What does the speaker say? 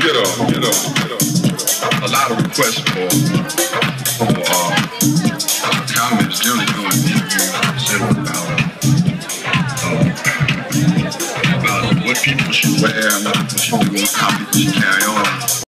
a lot of requests for comments generally doing interviews about what people should wear and what people should do, how people should carry on.